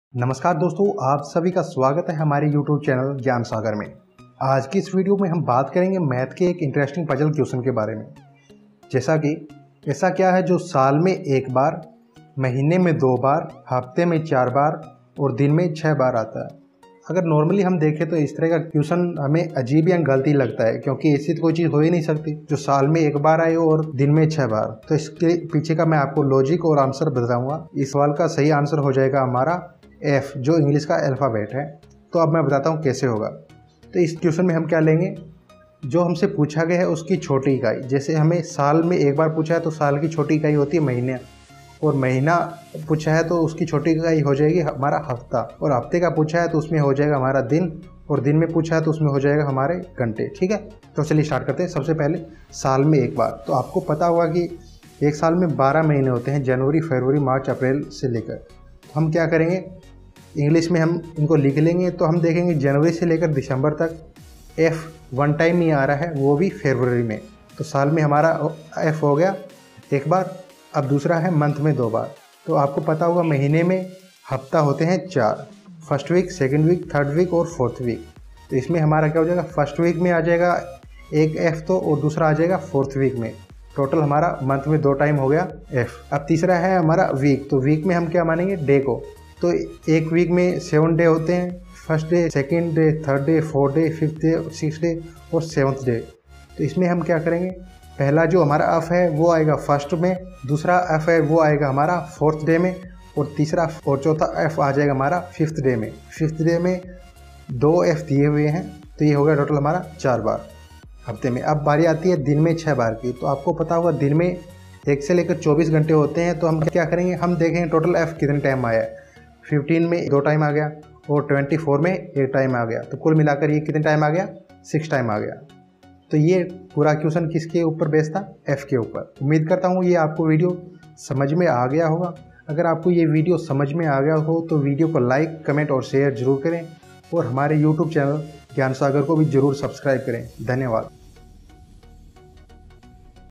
नमस्कार दोस्तों, आप सभी का स्वागत है हमारे YouTube चैनल ज्ञान सागर में। आज की इस वीडियो में हम बात करेंगे मैथ के एक इंटरेस्टिंग पजल क्वेश्चन के बारे में। जैसा कि ऐसा क्या है जो साल में 1 बार, महीने में 2 बार, हफ्ते में 4 बार और दिन में 6 बार आता है। अगर नॉर्मली हम देखें तो इस तरह का क्वेश्चन हमें अजीब या गलती लगता है, क्योंकि ऐसी तो कोई चीज़ हो ही नहीं सकती जो साल में 1 बार आए और दिन में 6 बार। तो इसके पीछे का मैं आपको लॉजिक और आंसर बताऊंगा। इस सवाल का सही आंसर हो जाएगा हमारा F, जो इंग्लिश का अल्फ़ाबेट है। तो अब मैं बताता हूँ कैसे होगा। तो इस क्वेश्चन में हम क्या लेंगे, जो हमसे पूछा गया है उसकी छोटी इकाई। जैसे हमें साल में 1 बार पूछा है तो साल की छोटी इकाई होती है महीने, और महीना पूछा है तो उसकी छोटी इकाई हो जाएगी हमारा हफ्ता, और हफ्ते का पूछा है तो उसमें हो जाएगा हमारा दिन, और दिन में पूछा है तो उसमें हो जाएगा हमारे घंटे। ठीक है, तो चलिए स्टार्ट करते हैं। सबसे पहले साल में 1 बार। तो आपको पता होगा कि एक साल में 12 महीने होते हैं, जनवरी, फरवरी, मार्च, अप्रैल से लेकर। हम क्या करेंगे, इंग्लिश में हम इनको लिख लेंगे। तो हम देखेंगे जनवरी से लेकर दिसंबर तक F 1 टाइम ही आ रहा है, वो भी फरवरी में। तो साल में हमारा F हो गया 1 बार। अब दूसरा है मंथ में 2 बार। तो आपको पता होगा महीने में हफ्ता होते हैं 4, first week, second week, third week और फोर्थ वीक। तो इसमें हमारा क्या हो जाएगा, फर्स्ट वीक में आ जाएगा एक F तो, और दूसरा आ जाएगा फोर्थ वीक में। टोटल हमारा मंथ में 2 टाइम हो गया F। अब तीसरा है हमारा वीक। तो वीक में हम क्या मानेंगे, डे को। तो एक वीक में 7 डे होते हैं, first day, second day, third day, fourth day, fifth day, sixth day और 7th डे। तो इसमें हम क्या करेंगे, पहला जो हमारा F है वो आएगा फर्स्ट में, दूसरा F है वो आएगा हमारा फोर्थ डे में, और तीसरा और चौथा F आ जाएगा हमारा फिफ्थ डे में। फिफ्थ डे में 2 F दिए हुए हैं, तो ये हो गया टोटल हमारा 4 बार हफ्ते में। अब बारी आती है दिन में 6 बार की। तो आपको पता होगा दिन में 1 से लेकर 24 घंटे होते हैं। तो हम क्या करेंगे, हम देखेंगे टोटल F कितने टाइम आया है। 15 में 2 टाइम आ गया, और 24 में 1 टाइम आ गया। तो कुल मिलाकर ये कितने टाइम आ गया, 6 टाइम आ गया। तो ये पूरा क्वेश्चन किसके ऊपर बेस्ड था, F के ऊपर। उम्मीद करता हूँ ये आपको वीडियो समझ में आ गया होगा। अगर आपको ये वीडियो समझ में आ गया हो तो वीडियो को लाइक, कमेंट और शेयर जरूर करें, और हमारे YouTube चैनल ज्ञान सागर को भी जरूर सब्सक्राइब करें। धन्यवाद।